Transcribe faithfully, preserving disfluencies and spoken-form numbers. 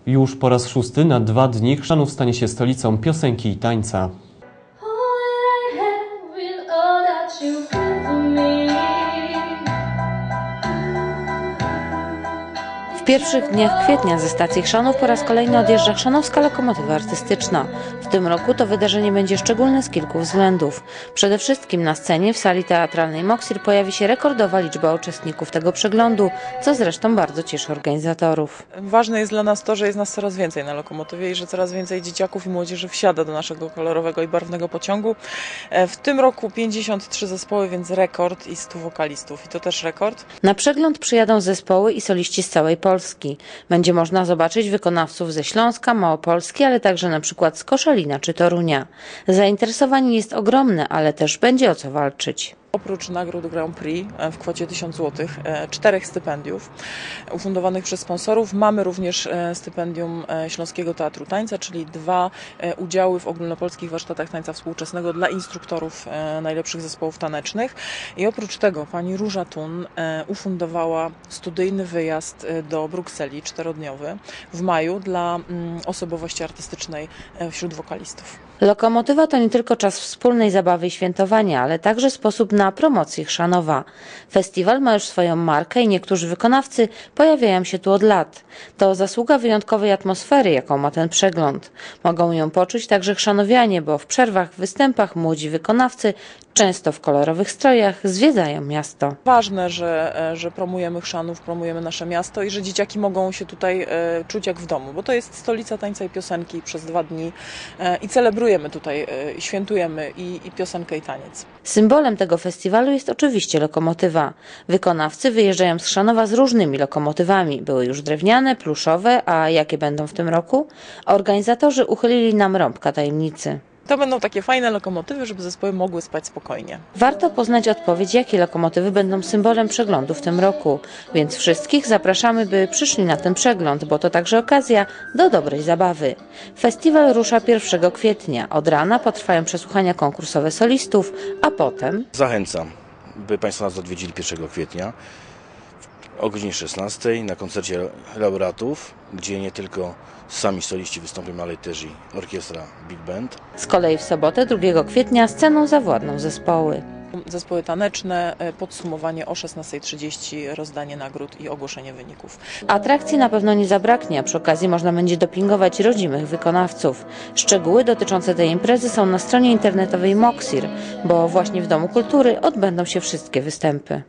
Już po raz szósty na dwa dni Chrzanów stanie się stolicą piosenki i tańca. W pierwszych dniach kwietnia ze stacji Chrzanów po raz kolejny odjeżdża chrzanowska lokomotywa artystyczna. W tym roku to wydarzenie będzie szczególne z kilku względów. Przede wszystkim na scenie w sali teatralnej Moksir pojawi się rekordowa liczba uczestników tego przeglądu, co zresztą bardzo cieszy organizatorów. Ważne jest dla nas to, że jest nas coraz więcej na lokomotywie i że coraz więcej dzieciaków i młodzieży wsiada do naszego kolorowego i barwnego pociągu. W tym roku pięćdziesiąt trzy zespoły, więc rekord i stu wokalistów. I to też rekord. Na przegląd przyjadą zespoły i soliści z całej Polski. Będzie można zobaczyć wykonawców ze Śląska, Małopolski, ale także na przykład z Koszalina czy Torunia. Zainteresowanie jest ogromne, ale też będzie o co walczyć. Oprócz nagród Grand Prix w kwocie tysiąc złotych, czterech stypendiów ufundowanych przez sponsorów, mamy również stypendium Śląskiego Teatru Tańca, czyli dwa udziały w ogólnopolskich warsztatach tańca współczesnego dla instruktorów najlepszych zespołów tanecznych. I oprócz tego pani Róża Thun ufundowała studyjny wyjazd do Brukseli czterodniowy w maju dla osobowości artystycznej wśród wokalistów. Lokomotywa to nie tylko czas wspólnej zabawy i świętowania, ale także sposób na promocję Chrzanowa. Festiwal ma już swoją markę i niektórzy wykonawcy pojawiają się tu od lat. To zasługa wyjątkowej atmosfery, jaką ma ten przegląd. Mogą ją poczuć także chrzanowianie, bo w przerwach, w występach młodzi wykonawcy, często w kolorowych strojach, zwiedzają miasto. Ważne, że, że promujemy Chrzanów, promujemy nasze miasto i że dzieciaki mogą się tutaj e, czuć jak w domu, bo to jest stolica tańca i piosenki przez dwa dni e, i celebrujemy tutaj, e, świętujemy i, i piosenkę i taniec. Symbolem tego festiwalu jest oczywiście lokomotywa. Wykonawcy wyjeżdżają z Chrzanowa z różnymi lokomotywami. Były już drewniane, pluszowe, a jakie będą w tym roku? Organizatorzy uchylili nam rąbka tajemnicy. To będą takie fajne lokomotywy, żeby zespoły mogły spać spokojnie. Warto poznać odpowiedź, jakie lokomotywy będą symbolem przeglądu w tym roku. Więc wszystkich zapraszamy, by przyszli na ten przegląd, bo to także okazja do dobrej zabawy. Festiwal rusza pierwszego kwietnia. Od rana potrwają przesłuchania konkursowe solistów, a potem... Zachęcam, by Państwo nas odwiedzili pierwszego kwietnia o godzinie szesnastej na koncercie laureatów, gdzie nie tylko sami soliści wystąpią, ale też i orkiestra Big Band. Z kolei w sobotę drugiego kwietnia sceną zawładną zespoły. Zespoły taneczne, podsumowanie o szesnastej trzydzieści, rozdanie nagród i ogłoszenie wyników. Atrakcji na pewno nie zabraknie, a przy okazji można będzie dopingować rodzimych wykonawców. Szczegóły dotyczące tej imprezy są na stronie internetowej Moksir, bo właśnie w Domu Kultury odbędą się wszystkie występy.